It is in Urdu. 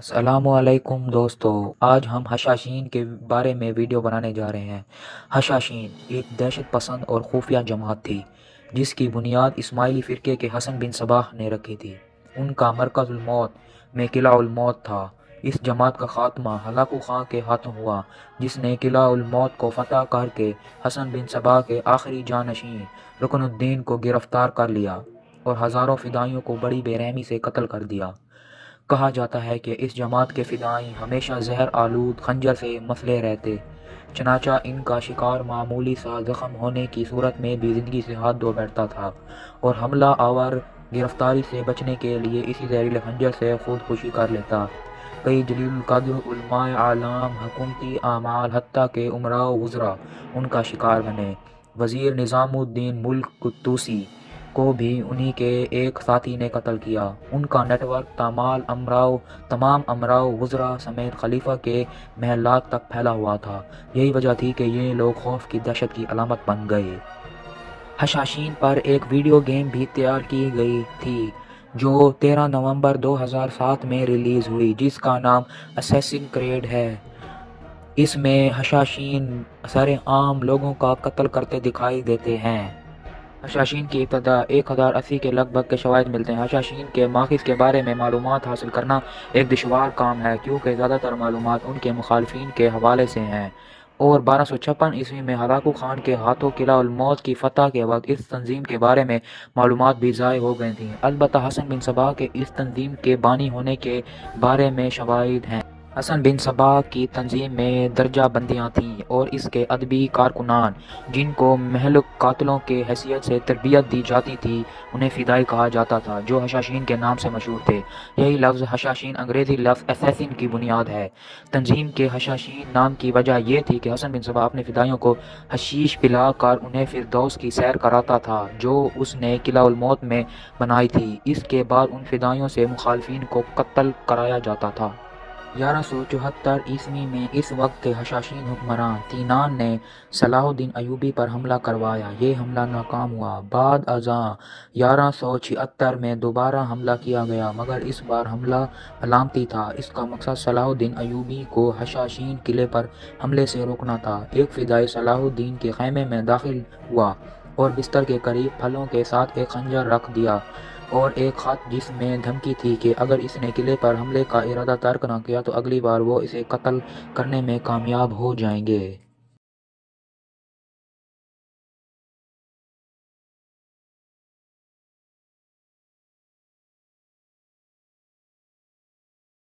السلام علیکم دوستو، آج ہم حشاشین کے بارے میں ویڈیو بنانے جا رہے ہیں۔ حشاشین ایک دہشت پسند اور خفیہ جماعت تھی جس کی بنیاد اسماعیلی فرقے کے حسن بن صباح نے رکھی تھی۔ ان کا مرکز الموت میں قلعہ الموت تھا۔ اس جماعت کا خاتمہ ہلاکو خان کے ہاتھوں ہوا، جس نے قلعہ الموت کو فتح کر کے حسن بن صباح کے آخری جانشین رکن الدین کو گرفتار کر لیا اور ہزاروں فدائیوں کو بڑی بے رحمی سے قتل کر دیا۔ کہا جاتا ہے کہ اس جماعت کے فدائی ہمیشہ زہر آلود خنجر سے مسلح رہتے، چنانچہ ان کا شکار معمولی سا زخم ہونے کی صورت میں بھی زندگی سے ہاتھ دھو بیٹھتا تھا اور حملہ آور گرفتاری سے بچنے کے لیے اسی زہریلے خنجر سے خودکشی کر لیتا۔ کئی جلیل القدر علماء اعلام، حکومتی اعمال، حتیٰ کہ امراء و وزراء ان کا شکار بنے۔ وزیر نظام الدین ملک توسی کو بھی انہی کے ایک ساتھی نے قتل کیا۔ ان کا نیٹ ورک تمام امراء و وزراء سمیت خلیفہ کے محلات تک پھیلا ہوا تھا۔ یہی وجہ تھی کہ یہ لوگ خوف کی دہشت کی علامت بن گئے۔ حشاشین پر ایک ویڈیو گیم بھی تیار کی گئی تھی جو 13 نومبر 2007 میں ریلیز ہوئی، جس کا نام اسیسن کریڈ ہے۔ اس میں حشاشین سرعام لوگوں کا قتل کرتے دکھائی دیتے ہیں۔ حشاشین کی ابتدا 1080 کے لگ بھگ کے شواہد ملتے ہیں۔ حشاشین کے ماخذ کے بارے میں معلومات حاصل کرنا ایک دشوار کام ہے، کیونکہ زیادہ تر معلومات ان کے مخالفین کے حوالے سے ہیں، اور 1256 عیسوی میں ہلاکو خان کے ہاتھوں قلعہ الموت کی فتح کے وقت اس تنظیم کے بارے میں معلومات بھی ضائع ہو گئی تھیں۔ البتہ حسن بن صباح کے اس تنظیم کے بانی ہونے کے بارے میں شواہد ہیں۔ حسن بن صباح کی تنظیم میں درجہ بندیاں تھیں اور اس کے ادبی کارکنان، جن کو مہلک قاتلوں کے حیثیت سے تربیت دی جاتی تھی، انہیں فدائی کہا جاتا تھا، جو حشاشین کے نام سے مشہور تھے۔ یہی لفظ حشاشین انگریزی لفظ اسیسن کی بنیاد ہے۔ تنظیم کے حشاشین نام کی وجہ یہ تھی کہ حسن بن صباح اپنے فدائیوں کو حشیش پلا کر انہیں فردوس کی سیر کراتا تھا، جو اس نے قلعہ الموت میں بنائی تھی۔ اس کے بعد ان فدائیوں سے مخالفین کو قتل کرایا جاتا تھا۔ 1174 عیسوی میں اس وقت کے حشاشین حکمران تینان نے صلاح الدین ایوبی پر حملہ کروایا۔ یہ حملہ ناکام ہوا۔ بعد ازاں 1176 میں دوبارہ حملہ کیا گیا، مگر اس بار حملہ علامتی تھا۔ اس کا مقصد صلاح الدین ایوبی کو حشاشین قلعے پر حملے سے روکنا تھا۔ ایک فدائی صلاح الدین کے خیمے میں داخل ہوا اور بستر کے قریب پھلوں کے ساتھ ایک خنجر رکھ دیا اور ایک خط جس میں دھمکی تھی کہ اگر اس نے قلعے پر حملے کا ارادہ ترک نہ کیا تو اگلی بار وہ اسے قتل کرنے میں کامیاب ہو جائیں گے۔